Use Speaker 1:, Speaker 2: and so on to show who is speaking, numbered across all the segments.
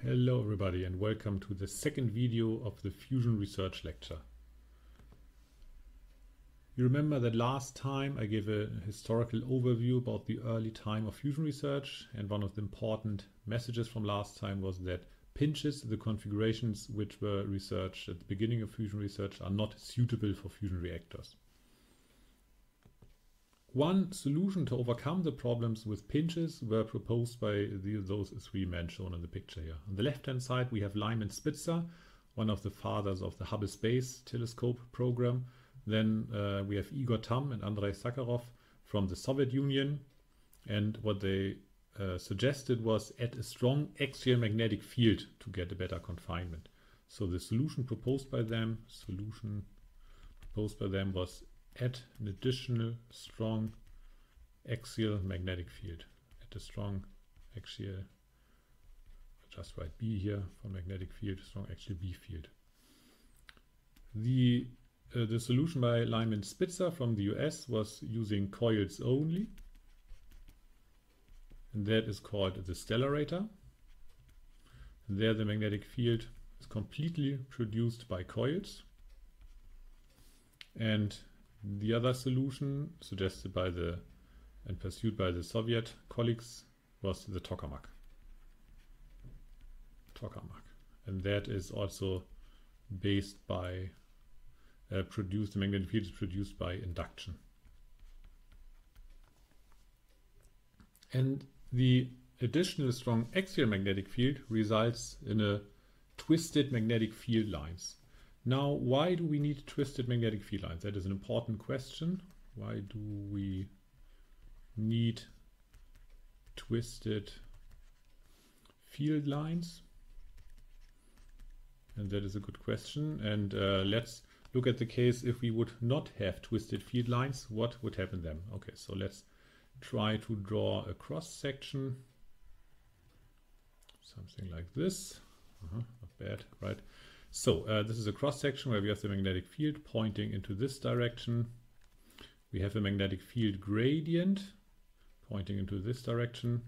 Speaker 1: Hello everybody and welcome to the second video of the Fusion Research lecture. You remember that last time I gave a historical overview about the early time of fusion research, and one of the important messages from last time was that pinches, the configurations which were researched at the beginning of fusion research, are not suitable for fusion reactors. One solution to overcome the problems with pinches were proposed by those three men shown in the picture here. On the left-hand side we have Lyman Spitzer, one of the fathers of the Hubble Space Telescope program. Then we have Igor Tamm and Andrei Sakharov from the Soviet Union, and what they suggested was add a strong axial magnetic field to get a better confinement. So the solution proposed by them was add an additional strong axial magnetic field. Add a strong axial, just write B here for magnetic field, strong axial B field. The solution by Lyman Spitzer from the US was using coils only, and that is called the stellarator. And there the magnetic field is completely produced by coils. And the other solution suggested by and pursued by the Soviet colleagues was the tokamak. And that is also based by the magnetic field is produced by induction. And the additional strong axial magnetic field results in a twisted magnetic field lines. Now, why do we need twisted magnetic field lines? That is an important question. Why do we need twisted field lines? And that is a good question. And let's look at the case if we would not have twisted field lines. What would happen then? Okay, so let's try to draw a cross section. Something like this. Not bad, right? So this is a cross section where we have the magnetic field pointing into this direction. We have a magnetic field gradient pointing into this direction.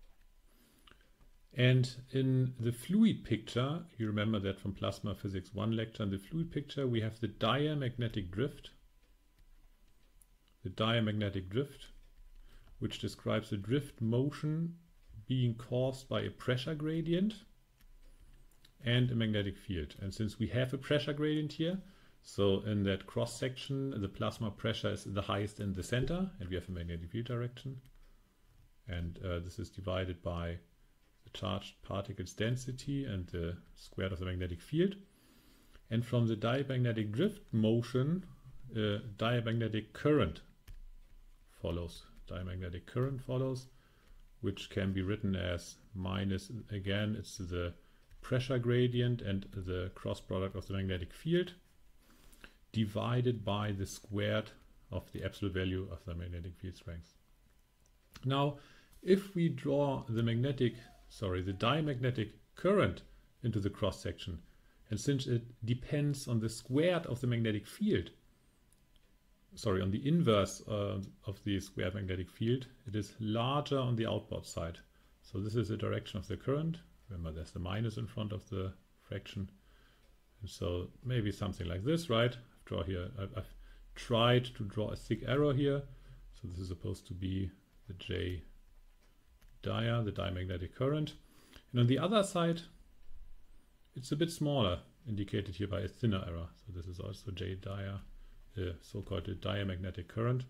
Speaker 1: And in the fluid picture, you remember that from Plasma Physics 1 lecture, in the fluid picture we have the diamagnetic drift. The diamagnetic drift, which describes the drift motion being caused by a pressure gradient and a magnetic field. And since we have a pressure gradient here, so in that cross section the plasma pressure is the highest in the center, and we have a magnetic field direction, and this is divided by the charged particles density and the square of the magnetic field. And from the diamagnetic drift motion, diamagnetic current follows. Diamagnetic current follows, which can be written as minus, again it's the pressure gradient and the cross product of the magnetic field divided by the squared of the absolute value of the magnetic field strength. Now, if we draw the diamagnetic current into the cross section, and since it depends on the squared of the magnetic field, on the inverse of the squared magnetic field, it is larger on the outward side. So this is the direction of the current. Remember, there's the minus in front of the fraction. And so maybe something like this, right? I've tried to draw a thick arrow here. So this is supposed to be the J dia, the diamagnetic current. And on the other side, it's a bit smaller, indicated here by a thinner arrow. So this is also J dia, the so-called diamagnetic current.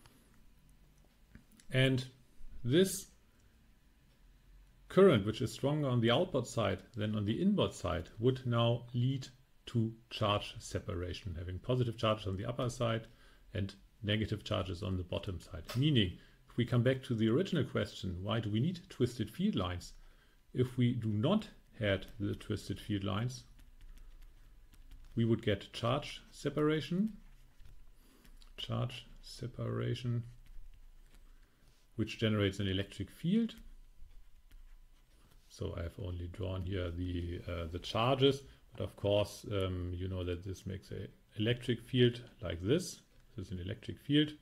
Speaker 1: And this current, which is stronger on the outward side than on the inward side, would now lead to charge separation, having positive charges on the upper side and negative charges on the bottom side. Meaning, if we come back to the original question, why do we need twisted field lines? If we do not have the twisted field lines, we would get charge separation, which generates an electric field. So I have only drawn here the charges, but of course you know that this makes an electric field like this. This is an electric field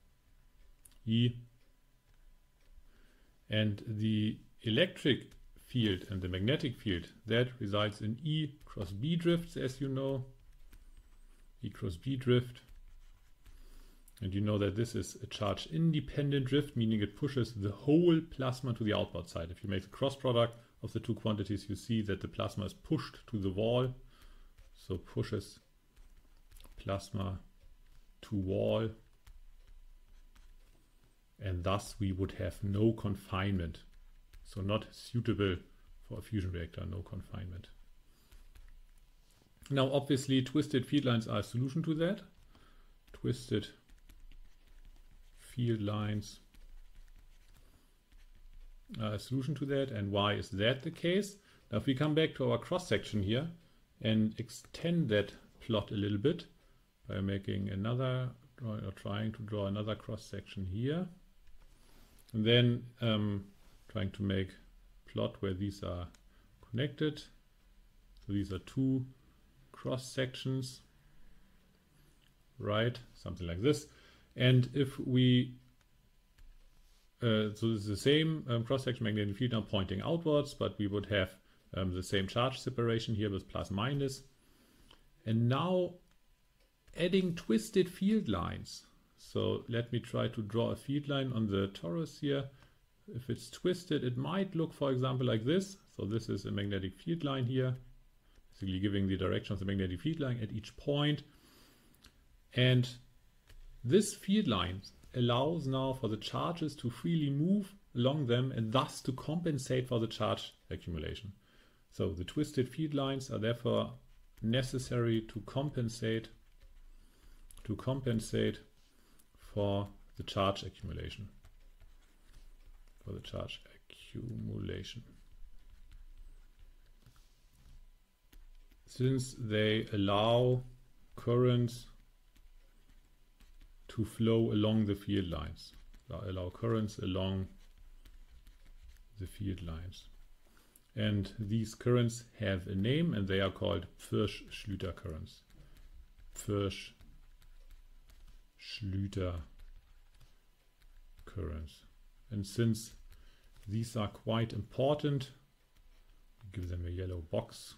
Speaker 1: E, and the electric field and the magnetic field, that results in E cross B drifts, as you know. E cross B drift. And you know that this is a charge independent drift, meaning it pushes the whole plasma to the outward side. If you make the cross product of the two quantities, you see that the plasma is pushed to the wall. So pushes plasma to wall. And thus we would have no confinement. So not suitable for a fusion reactor, no confinement. Now obviously twisted field lines are a solution to that. Twisted field lines are a solution to that. And why is that the case? Now if we come back to our cross section here and extend that plot a little bit by making another, or trying to draw another cross section here, and then trying to make a plot where these are connected. So these are two cross sections, right? Something like this. And if we, so this is the same cross section magnetic field now pointing outwards, but we would have the same charge separation here with plus minus. And now adding twisted field lines. So let me try to draw a field line on the torus here. If it's twisted, it might look, for example, like this. So this is a magnetic field line here, basically giving the direction of the magnetic field line at each point. And this field line allows now for the charges to freely move along them and thus to compensate for the charge accumulation. So the twisted field lines are therefore necessary to compensate for the charge accumulation. Since they allow currents to flow along the field lines, and these currents have a name and they are called Pfirsch-Schlüter currents. Pfirsch-Schlüter currents. And since these are quite important, give them a yellow box.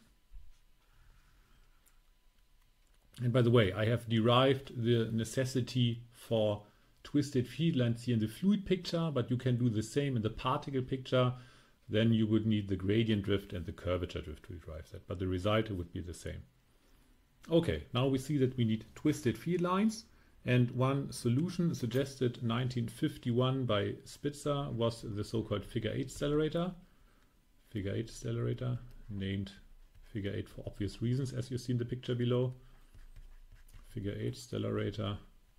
Speaker 1: And by the way, I have derived the necessity for twisted field lines here in the fluid picture, but you can do the same in the particle picture. Then you would need the gradient drift and the curvature drift to derive that, but the result would be the same. Okay, now we see that we need twisted field lines, and one solution suggested in 1951 by Spitzer was the so-called figure 8 stellarator. Figure 8 stellarator, named figure 8 for obvious reasons, as you see in the picture below. Figure 8 stellarator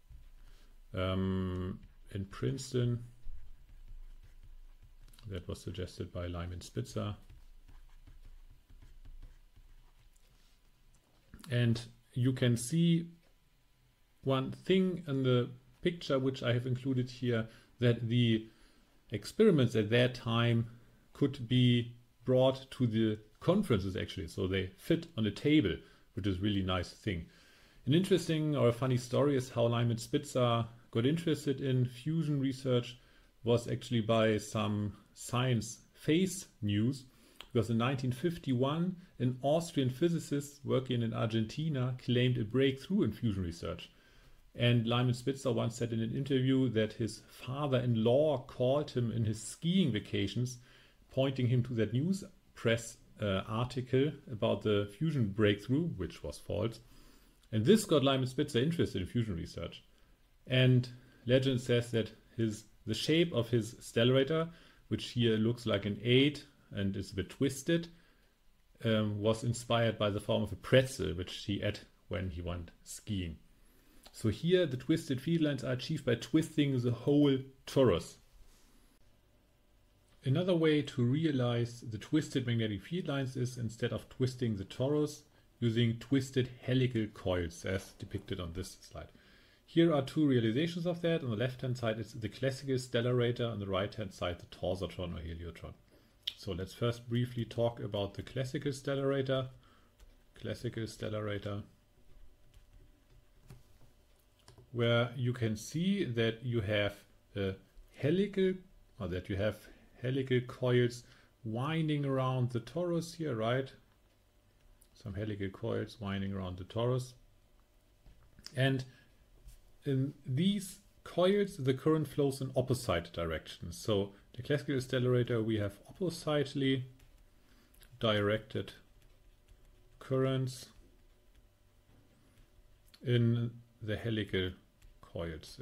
Speaker 1: in Princeton. That was suggested by Lyman Spitzer. And you can see one thing in the picture which I have included here, that the experiments at that time could be brought to the conferences actually. So they fit on a table, which is a really nice thing. An interesting or a funny story is how Lyman Spitzer got interested in fusion research was actually by some science face news, because in 1951 an Austrian physicist working in Argentina claimed a breakthrough in fusion research. And Lyman Spitzer once said in an interview that his father-in-law called him in his skiing vacations, pointing him to that news press article about the fusion breakthrough, which was false. And this got Lyman Spitzer interested in fusion research. And legend says that the shape of his stellarator, which here looks like an 8 and is a bit twisted, was inspired by the form of a pretzel, which he ate when he went skiing. So here the twisted field lines are achieved by twisting the whole torus. Another way to realize the twisted magnetic field lines is, instead of twisting the torus, using twisted helical coils as depicted on this slide. Here are two realizations of that. On the left hand side is the classical stellarator, on the right hand side the torsatron or heliotron. So let's first briefly talk about the classical stellarator. Where you can see that you have helical coils winding around the torus here, right? Some helical coils winding around the torus. And in these coils, the current flows in opposite directions. So the classical accelerator, we have oppositely directed currents in the helical coils.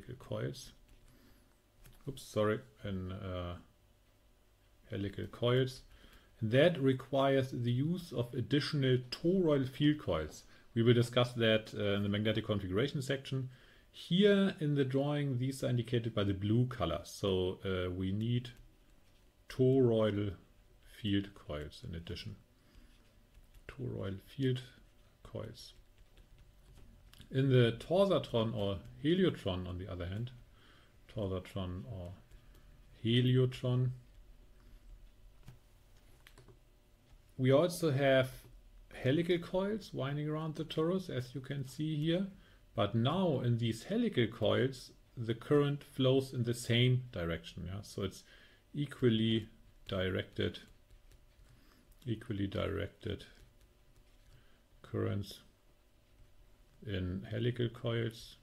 Speaker 1: Oops, sorry, in helical coils. And that requires the use of additional toroidal field coils. We will discuss that in the magnetic configuration section. Here in the drawing, these are indicated by the blue color. So we need toroidal field coils in addition. Toroidal field coils. In the torsatron or heliotron, on the other hand, torsatron or heliotron, we also have helical coils winding around the torus, as you can see here. But now in these helical coils, the current flows in the same direction. Yeah? So it's equally directed currents in helical coils.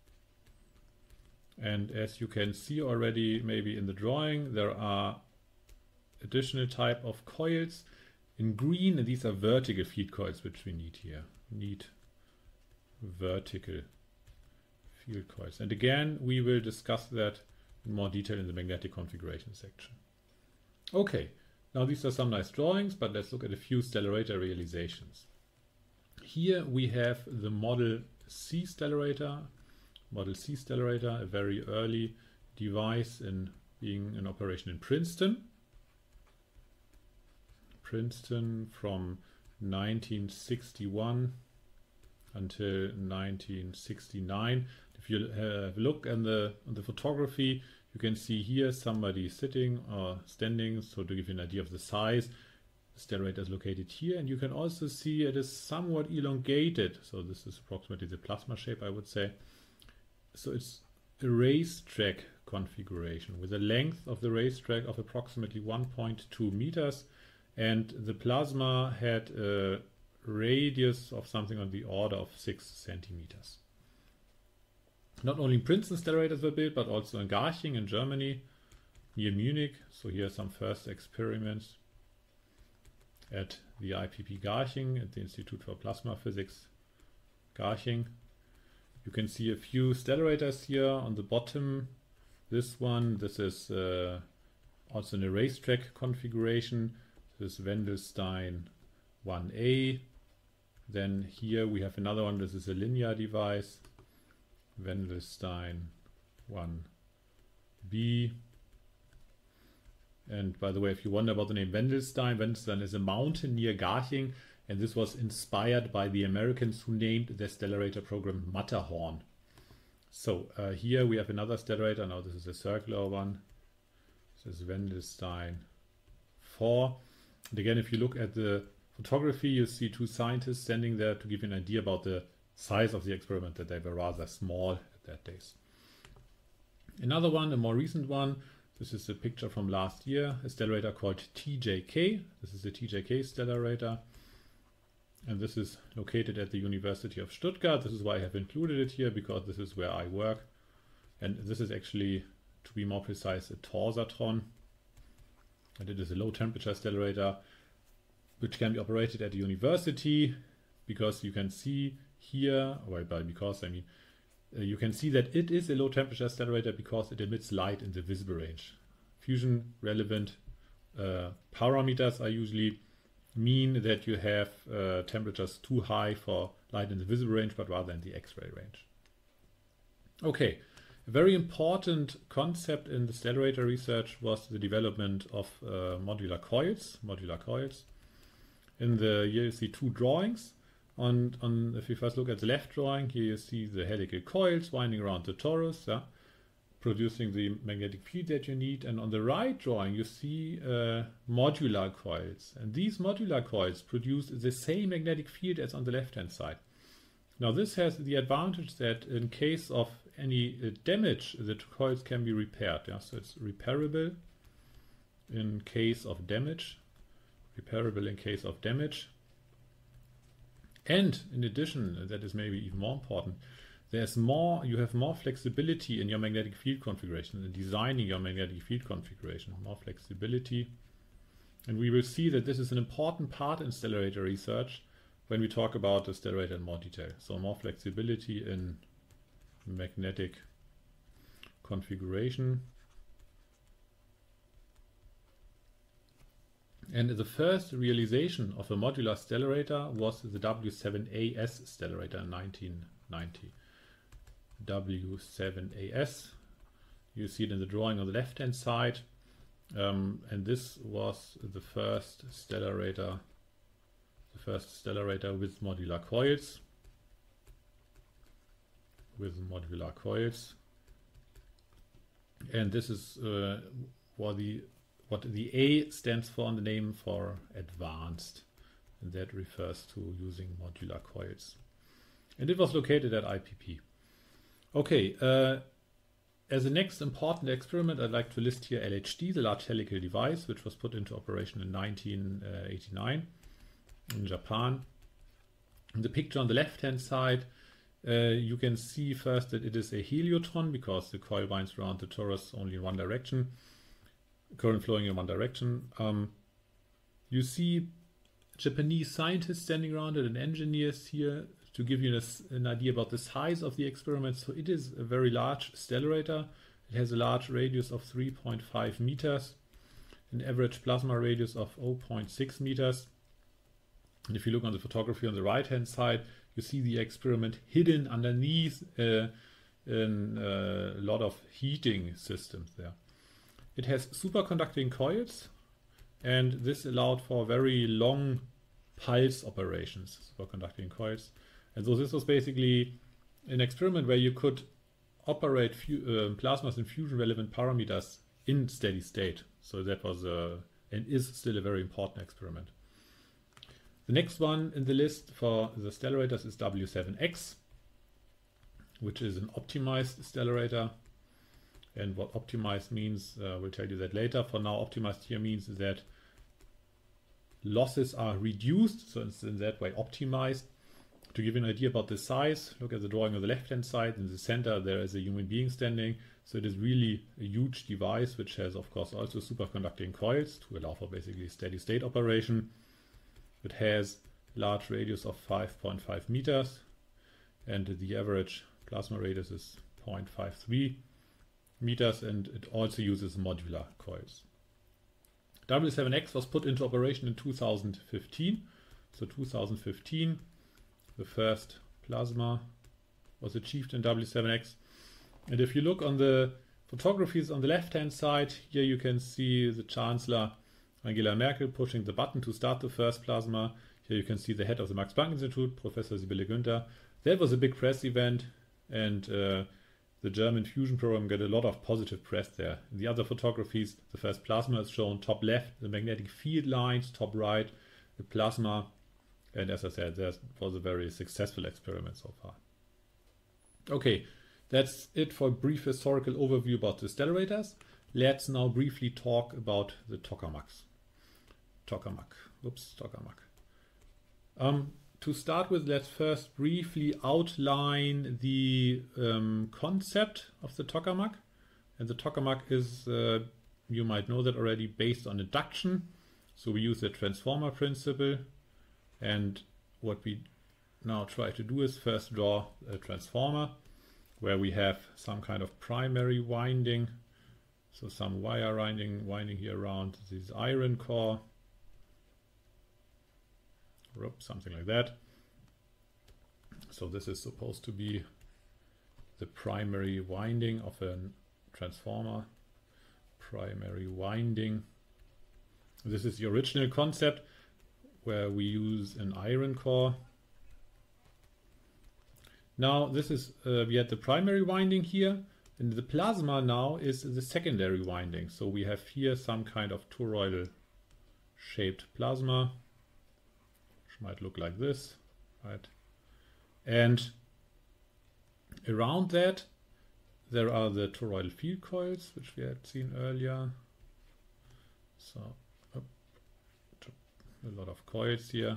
Speaker 1: And as you can see already, maybe in the drawing, there are additional type of coils in green, and these are vertical field coils which we need here. We need vertical field coils. And again, we will discuss that in more detail in the magnetic configuration section. Okay, now these are some nice drawings, but let's look at a few stellarator realizations. Here we have the Model C stellarator. Model C stellarator, a very early device in being in operation in Princeton. From 1961 until 1969. If you have a look at the photography, you can see here somebody sitting or standing, so to give you an idea of the size. The stellarator is located here, and you can also see it is somewhat elongated. So this is approximately the plasma shape, I would say. So it's a racetrack configuration with a length of the racetrack of approximately 1.2 meters. And the plasma had a radius of something on the order of 6 centimeters. Not only in Princeton stellarators were built, but also in Garching in Germany, near Munich. So here are some first experiments at the IPP Garching, at the Institute for Plasma Physics Garching. You can see a few stellarators here on the bottom. This is also in a racetrack configuration. This is Wendelstein 1A. Then here we have another one. This is a linear device, Wendelstein 1B. And by the way, if you wonder about the name Wendelstein, Wendelstein is a mountain near Garching, and this was inspired by the Americans who named their stellarator program Matterhorn. So here we have another stellarator. Now this is a circular one. This is Wendelstein 4. And again, if you look at the photography, you see two scientists standing there to give you an idea about the size of the experiment, that they were rather small at that days. Another one, a more recent one, this is a picture from last year, a stellarator called TJK. This is a TJK stellarator. And this is located at the University of Stuttgart. This is why I have included it here, because this is where I work. And this is actually, to be more precise, a torsatron. And it is a low temperature stellarator which can be operated at the university, because you can see here, well, by because I mean, you can see that it is a low temperature stellarator because it emits light in the visible range. Fusion relevant parameters are usually mean that you have temperatures too high for light in the visible range, but rather in the X-ray range. Okay. A very important concept in the stellarator research was the development of modular coils. In the here you see two drawings. If you first look at the left drawing, here you see the helical coils winding around the torus, producing the magnetic field that you need. And on the right drawing, you see modular coils. And these modular coils produce the same magnetic field as on the left-hand side. Now this has the advantage that in case of any damage, the coils can be repaired. So it's repairable. in case of damage, repairable in case of damage. And in addition, that is maybe even more important, you have more flexibility in your magnetic field configuration, in designing your magnetic field configuration, more flexibility. And we will see that this is an important part in stellarator research when we talk about the stellarator in more detail. So more flexibility in magnetic configuration. And the first realization of a modular stellarator was the W7AS stellarator in 1990. W7AS, you see it in the drawing on the left hand side, and this was the first stellarator with modular coils. And this is what the A stands for in the name for advanced, and that refers to using modular coils. And it was located at IPP. Okay, as a next important experiment, I'd like to list here LHD, the Large Helical Device, which was put into operation in 1989 in Japan. In the picture on the left-hand side, you can see first that it is a heliotron because the coil winds around the torus only in one direction, current flowing in one direction. You see Japanese scientists standing around it and engineers here to give you an idea about the size of the experiment. So it is a very large stellarator. It has a large radius of 3.5 meters, an average plasma radius of 0.6 meters. And if you look on the photography on the right hand side, you see the experiment hidden underneath a lot of heating systems there. It has superconducting coils, and this allowed for very long pulse operations, superconducting coils. And so this was basically an experiment where you could operate plasmas in fusion relevant parameters in steady state. So that was and is still a very important experiment. The next one in the list for the stellarators is W7X, which is an optimized stellarator. And what optimized means, we'll tell you that later. For now, optimized here means that losses are reduced, so it's in that way optimized. To give you an idea about the size, look at the drawing on the left-hand side. In the center, there is a human being standing. So it is really a huge device, which has, of course, also superconducting coils to allow for basically steady-state operation. It has large radius of 5.5 meters, and the average plasma radius is 0.53 meters, and it also uses modular coils. W7X was put into operation in 2015. So 2015, the first plasma was achieved in W7X. And if you look on the photographies on the left-hand side, here you can see the Chancellor Angela Merkel pushing the button to start the first plasma. Here you can see the head of the Max Planck Institute, Professor Sibylle Günther. That was a big press event, and the German fusion program got a lot of positive press there. In the other photographies, the first plasma is shown top left, the magnetic field lines, top right, the plasma. And as I said, that was a very successful experiment so far. Okay, that's it for a brief historical overview about the stellarators. Let's now briefly talk about the tokamaks. Tokamak. To start with, let's first briefly outline the concept of the tokamak. And the tokamak is, you might know that already, based on induction. So we use the transformer principle. And what we now try to do is first draw a transformer where we have some kind of primary winding. So some wire winding here around this iron core. Something like that. So this is supposed to be the primary winding of a transformer. Primary winding. This is the original concept where we use an iron core. Now this is, we had the primary winding here, and the plasma now is the secondary winding. So we have here some kind of toroidal shaped plasma, which might look like this, right? And around that there are the toroidal field coils, which we had seen earlier. So a lot of coils here.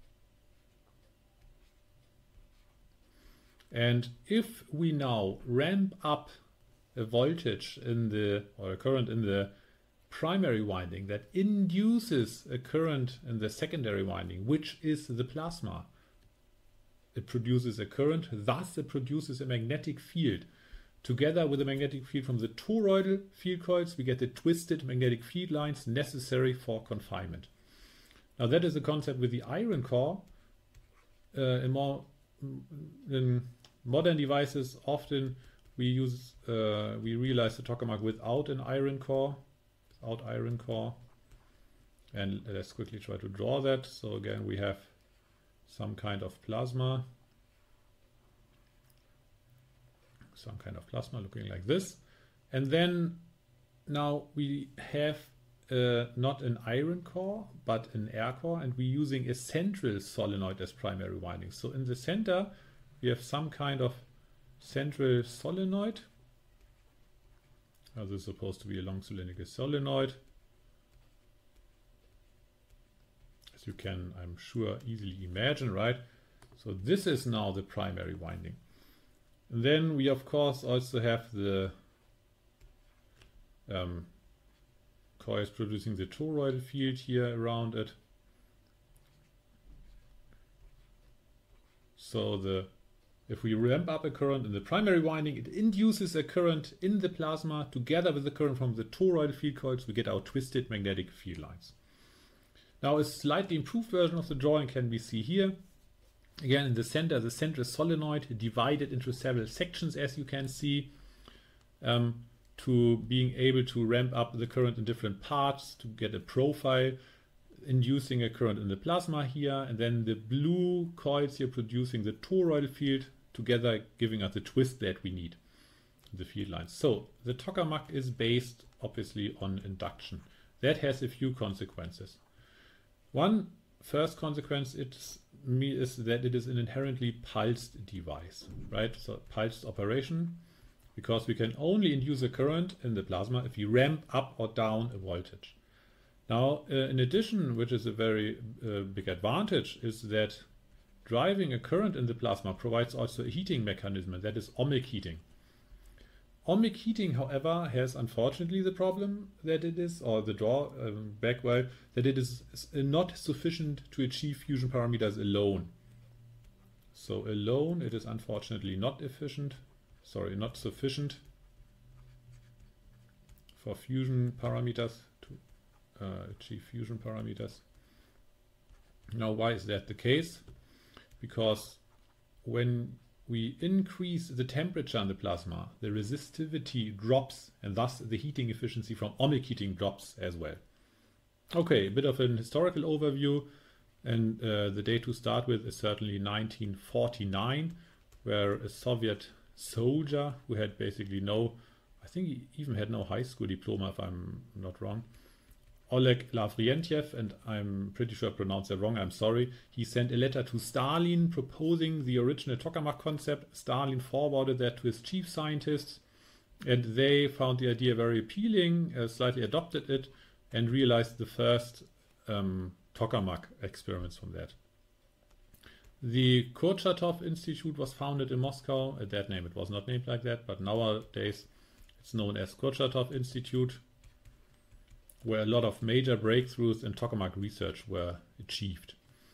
Speaker 1: And if we now ramp up a voltage in the, or a current in the primary winding that induces a current in the secondary winding, which is the plasma, it produces a current, thus it produces a magnetic field. Together with the magnetic field from the toroidal field coils, we get the twisted magnetic field lines necessary for confinement. Now that is a concept with the iron core. In modern devices, often we realize the tokamak without an iron core, and let's quickly try to draw that. So again, we have some kind of plasma, looking like this, and then now we have not an iron core but an air core, and we're using a central solenoid as primary winding. So in the center we have some kind of central solenoid. Now this is supposed to be a long cylindrical solenoid, as you can, I'm sure, easily imagine, right? So this is now the primary winding. And then we of course also have the coils producing the toroidal field here around it. So if we ramp up a current in the primary winding, it induces a current in the plasma. Together with the current from the toroidal field coils, we get our twisted magnetic field lines. Now a slightly improved version of the drawing can be seen here. Again, in the center, the central solenoid divided into several sections, as you can see, to being able to ramp up the current in different parts to get a profile, inducing a current in the plasma here, and then the blue coils here producing the toroidal field, together giving us the twist that we need, the field lines. So the tokamak is based obviously on induction. That has a few consequences. One first consequence is that it is an inherently pulsed device, right? So pulsed operation, because we can only induce a current in the plasma if we ramp up or down a voltage. Now, in addition, which is a very big advantage, is that driving a current in the plasma provides also a heating mechanism, and that is ohmic heating. Ohmic heating, however, has unfortunately the problem that it is, or the drawback, that it is not sufficient to achieve fusion parameters alone. So alone, it is unfortunately not sufficient for fusion parameters to achieve fusion parameters. Now, why is that the case? Because when we increase the temperature in the plasma, the resistivity drops, and thus the heating efficiency from ohmic heating drops as well. Okay, a bit of an historical overview, and the date to start with is certainly 1949, where a Soviet soldier who had basically I think he even had no high school diploma if I'm not wrong, Oleg Lavrientiev, and I'm pretty sure I pronounced that wrong, I'm sorry. He sent a letter to Stalin proposing the original tokamak concept. Stalin forwarded that to his chief scientists, and they found the idea very appealing, slightly adopted it, and realized the first tokamak experiments from that. The Kurchatov Institute was founded in Moscow. At that name it was not named like that, but nowadays it's known as Kurchatov Institute, where a lot of major breakthroughs in tokamak research were achieved.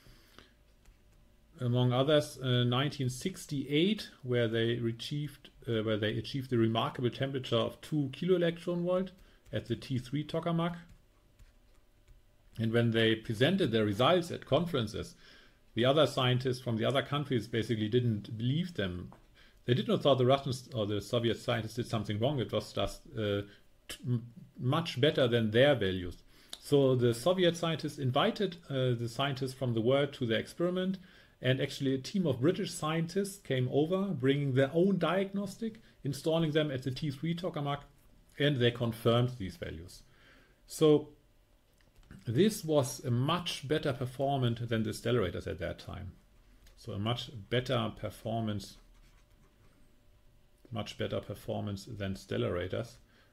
Speaker 1: Among others, 1968, where they achieved the remarkable temperature of 2 kiloelectron-volt at the T3 tokamak. And when they presented their results at conferences, the other scientists from the other countries basically didn't believe them. They did not thought the Russians or the Soviet scientists did something wrong. It was just much better than their values. So the Soviet scientists invited the scientists from the world to the experiment, and actually a team of British scientists came over, bringing their own diagnostic, installing them at the T3 tokamak, and they confirmed these values. So this was a much better performance than the stellarators at that time. So a much better performance than stellarators.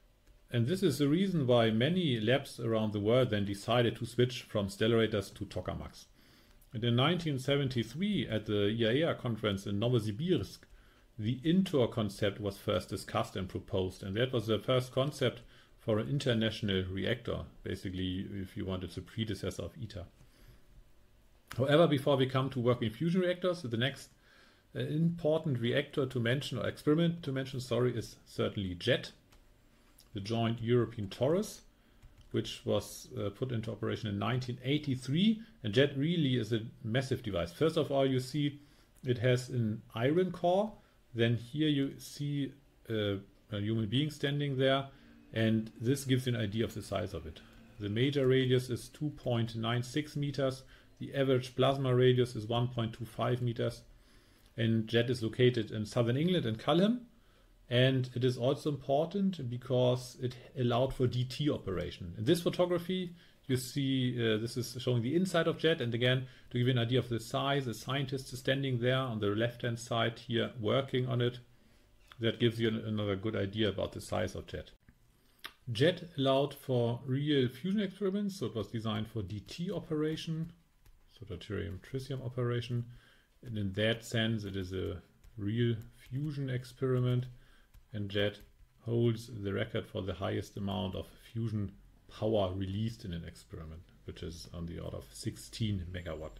Speaker 1: And this is the reason why many labs around the world then decided to switch from stellarators to tokamaks. And in 1973 at the IAEA conference in Novosibirsk, the INTOR concept was first discussed and proposed, and that was the first concept for an international reactor, basically, if you want, it's a predecessor of ITER. However, before we come to working fusion reactors, the next important reactor to mention, or experiment to mention, is certainly JET, the Joint European Torus, which was put into operation in 1983. And JET really is a massive device. First of all, you see it has an iron core. Then here you see a human being standing there, and this gives you an idea of the size of it. The major radius is 2.96 meters. The average plasma radius is 1.25 meters. And JET is located in southern England in Culham. And it is also important because it allowed for DT operation. In this photography, you see this is showing the inside of JET. And again, to give you an idea of the size, a scientist is standing there on the left-hand side here working on it. That gives you another good idea about the size of JET. JET allowed for real fusion experiments. So it was designed for DT operation, so deuterium-tritium operation. And in that sense, it is a real fusion experiment. And JET holds the record for the highest amount of fusion power released in an experiment, which is on the order of 16 megawatt.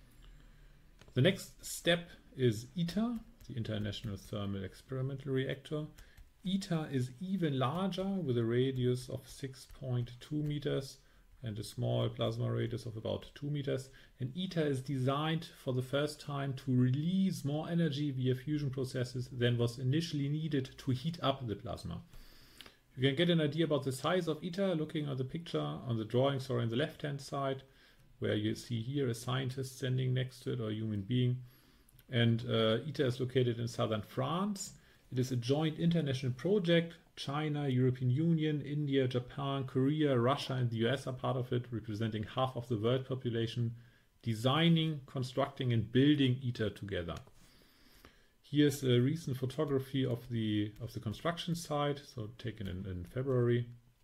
Speaker 1: The next step is ITER, the International Thermal Experimental Reactor. ITER is even larger with a radius of 6.2 meters and a small plasma radius of about 2 meters. And ITER is designed for the first time to release more energy via fusion processes than was initially needed to heat up the plasma. You can get an idea about the size of ITER looking at the picture on the drawing, on the left-hand side, where you see here a scientist standing next to it, or a human being. And ITER is located in southern France. It is a joint international project. China, European Union, India, Japan, Korea, Russia and the US are part of it, representing half of the world population, designing, constructing and building ITER together. Here's a recent photography of the construction site, so taken in February.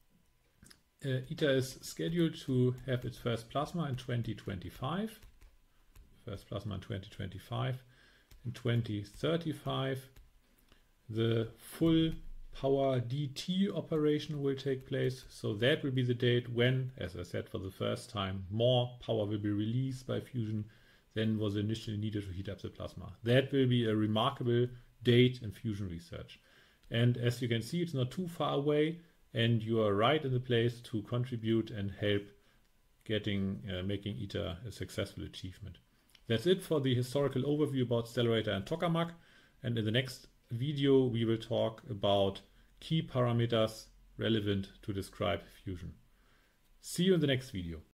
Speaker 1: ITER is scheduled to have its first plasma in 2025. First plasma in 2025. In 2035, the full power DT operation will take place. So that will be the date when, as I said, for the first time, more power will be released by fusion than was initially needed to heat up the plasma. That will be a remarkable date in fusion research. And as you can see, it's not too far away, and you are right in the place to contribute and help making ITER a successful achievement. That's it for the historical overview about Stellarator and tokamak. And in the next video, we will talk about key parameters relevant to describe fusion. See you in the next video.